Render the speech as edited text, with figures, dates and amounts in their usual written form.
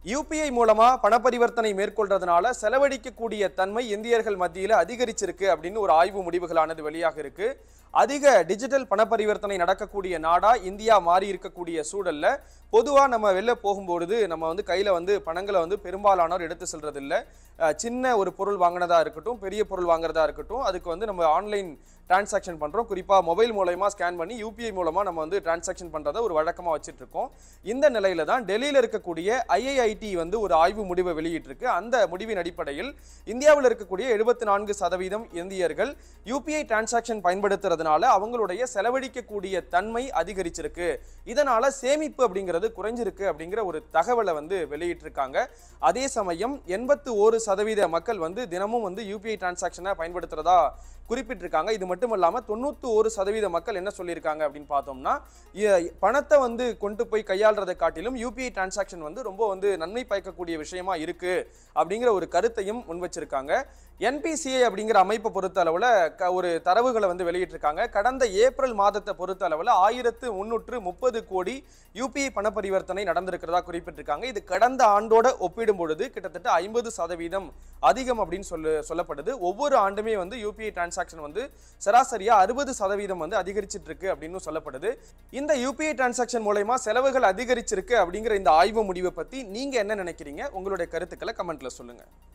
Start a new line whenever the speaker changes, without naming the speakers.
UPI மூலமா பணப்பரிவர்த்தனை மேற்கொள்றதுனால செலவழிக்கக்கூடிய தன்மை இந்தியர்கள் மத்தியில் அதிகரிச்சிருக்கு அப்படின்னு ஒரு ஆய்வு முடிவுகளானது வெளியாக இருக்கு. அதிக டிஜிட்டல் பணப்பரிவர்த்தனை நடக்கக்கூடிய நாடா இந்தியா மாறி இருக்கக்கூடிய சூழல்ல பொதுவா நம்ம வெளில போகும்போது நம்ம கையில பணங்களை பெரும்பாலானோர் எடுத்து செல்றது இல்ல. சின்ன ஒரு பொருள் வாங்கினதா இருக்கட்டும், பெரிய பொருள் வாங்குறதா இருக்கட்டும், அதுக்கு நம்ம ஆன்லைன் டிரான்சாக்ஷன் பண்றோம். குறிப்பா மொபைல் மூலமா ஸ்கேன் பண்ணி யூபிஐ மூலமா நம்ம டிரான்சாக்ஷன் பண்றதை ஒரு வழக்கமா வச்சிட்டு இருக்கோம். இந்த நிலையில தான் டெல்லியில இருக்கக்கூடிய ஐஐஐடி ஒரு ஆய்வு முடிவை வெளியிட்டிருக்கு. அந்த முடிவின் அடிப்படையில் இந்தியாவில் இருக்கக்கூடிய 74% இந்தியர்கள் யூபிஐ டிரான்சாக்ஷன் பயன்படுத்துறதுனால அவங்களுடைய செலவழிக்கக்கூடிய தன்மை அதிகரிச்சிருக்கு. இதனால சேமிப்பு அப்படிங்கிறது குறைஞ்சிருக்கு அப்படிங்கிற ஒரு தகவலை வெளியிட்டிருக்காங்க. அதே சமயம் 81% மக்கள் தினமும் யூபிஐ டிரான்சாக்ஷனை பயன்படுத்துறதா குறிப்பிட்டிருக்காங்க. இது மட்டும் இல்லாம 91% மக்கள் என்ன சொல்லியிருக்காங்க அப்படின்னு பார்த்தோம்னா, பணத்தை கொண்டு போய் கையாளுறதை காட்டிலும் யூபிஐ டிரான்சாக்ஷன் ரொம்ப நன்மை பயக்கக்கூடிய விஷயமா இருக்கு அப்படிங்கிற ஒரு கருத்தையும் முன்வச்சிருக்காங்க. என்பிசிஐ அப்படிங்கிற அமைப்பை பொறுத்த அளவுல ஒரு தரவுகளை வெளியிட்டிருக்காங்க. கடந்த ஏப்ரல் மாதத்தை பொறுத்த அளவுல 1330 கோடி யூபிஐ பண பரிவர்த்தனை நடந்திருக்கிறதா குறிப்பிட்டிருக்காங்க. இது கடந்த ஆண்டோட ஒப்பிடும் பொழுது கிட்டத்தட்ட 50% அதிகம் அப்படின்னு சொல்லப்படுது. ஒவ்வொரு ஆண்டுமே யூபிஐ டிரான்சாக்ஷன் சராசரியா 60% அதிகரிச்சிட்டு இருக்கு அப்படின்னு சொல்லப்படுது. இந்த யூபிஐ டிரான்சாக்ஷன் மூலமா செலவுகள் அதிகரிச்சிருக்கு அப்படிங்கிற இந்த ஆய்வு முடிவை பத்தி நீங்க என்ன நினைக்கிறீங்க? உங்களுடைய கருத்துக்களை கமெண்ட்ல சொல்லுங்க.